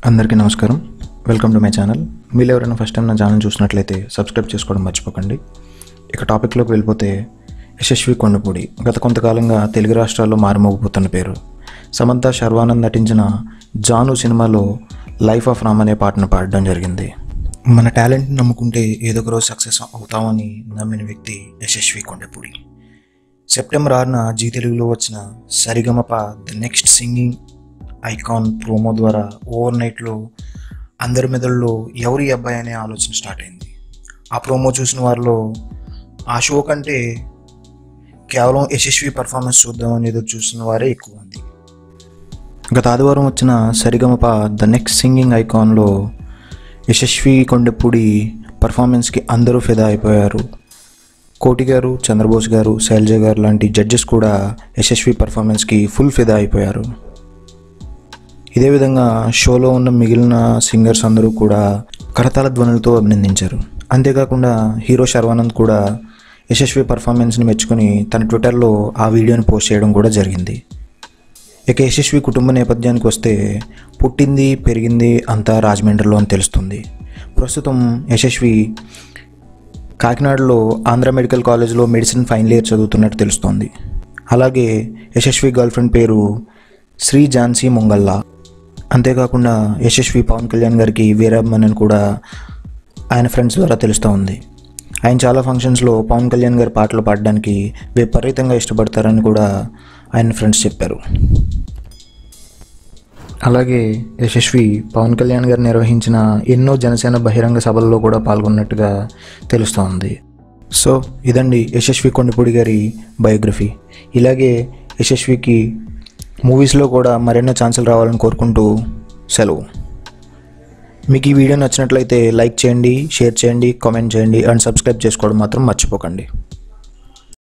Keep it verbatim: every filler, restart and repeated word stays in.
అందరికీ నమస్కారం. Welcome to my channel. మీరు ఎవరైనా ఫస్ట్ టైం నా ఛానల్ చూసినట్లయితే సబ్స్క్రైబ్ చేసుకోవడం మర్చిపోకండి. ఇక టాపిక్లోకి వెళ్ళిపోతే, యశస్వి కొండపూడి గత కొంతకాలంగా తెలుగు రాష్ట్రాల్లో మారుమోగిపోతున్న పేరు. సమంత శర్వానంద్ నటించిన జాను సినిమాలో లైఫ్ ఆఫ్ రామ్ అనే పాటను పాడడం జరిగింది. మన టాలెంట్ని నమ్ముకుంటే ఏదో ఒక రోజు సక్సెస్ అవుతామని నమ్మిన వ్యక్తి యశస్వి కొండపూడి. సెప్టెంబర్ ఆరున జీ తెలుగులో వచ్చిన Saregamapa the next singing icon promo over ఓవర్ నైట్లో అందరి మెదడులో ఎవరి అబ్బాయి అనే ఆలోచన స్టార్ట్ అయింది. ఆ ప్రోమో చూసిన వారిలో ఆ షో కంటే కేవలం యశస్వి పర్ఫార్మెన్స్ చూద్దామని ఎదురు చూసిన వారే ఎక్కువ మంది. గత ఆదివారం వచ్చిన సరిగమప ద నెక్స్ట్ సింగింగ్ ఐకాన్లో యశస్వి కొండపూడి పర్ఫార్మెన్స్కి అందరూ ఫిదా అయిపోయారు. కోటి గారు, చంద్రబోస్ గారు, శైలజ గారు లాంటి జడ్జెస్ కూడా యశస్వి పర్ఫార్మెన్స్కి ఫుల్ ఫిదా అయిపోయారు. ఇదే విధంగా షోలో ఉన్న మిగిలిన సింగర్స్ అందరూ కూడా కరతాళ ధ్వనులతో అభినందించారు. అంతేకాకుండా హీరో శర్వానంద్ కూడా యశస్వి పర్ఫార్మెన్స్ని మెచ్చుకొని తన ట్విట్టర్లో ఆ వీడియోని పోస్ట్ చేయడం కూడా జరిగింది. ఇక యశస్వి కుటుంబ నేపథ్యానికి వస్తే, పుట్టింది పెరిగింది అంతా రాజమండ్రిలో అని తెలుస్తుంది. ప్రస్తుతం యశస్వి కాకినాడలో ఆంధ్ర మెడికల్ కాలేజ్లో మెడిసిన్ ఫైనల్ ఇయర్ చదువుతున్నట్టు తెలుస్తోంది. అలాగే యశస్వి గర్ల్ ఫ్రెండ్ పేరు శ్రీ ఝాన్సీ మొంగల్లా. అంతేకాకుండా యశస్వి పవన్ కళ్యాణ్ గారికి వీరాభిమాని కూడా ఆయన ఫ్రెండ్స్ ద్వారా తెలుస్తూ ఉంది. ఆయన చాలా ఫంక్షన్స్లో పవన్ కళ్యాణ్ గారి పాటలు పాడడానికి విపరీతంగా ఇష్టపడతారని కూడా ఆయన ఫ్రెండ్స్ చెప్పారు. అలాగే యశస్వి పవన్ కళ్యాణ్ గారు నిర్వహించిన ఎన్నో జనసేన బహిరంగ సభల్లో కూడా పాల్గొన్నట్టుగా తెలుస్తూ ఉంది. సో ఇదండి యశస్వి కొండపూడి గారి బయోగ్రఫీ. ఇలాగే యశస్వికి మూవీస్లో కూడా మరెన్నో ఛాన్సులు రావాలని కోరుకుంటూ సెలవు. మీకు ఈ వీడియో నచ్చినట్లయితే లైక్ చేయండి, షేర్ చేయండి, కామెంట్ చేయండి అండ్ సబ్స్క్రైబ్ చేసుకోవడం మాత్రం మర్చిపోకండి.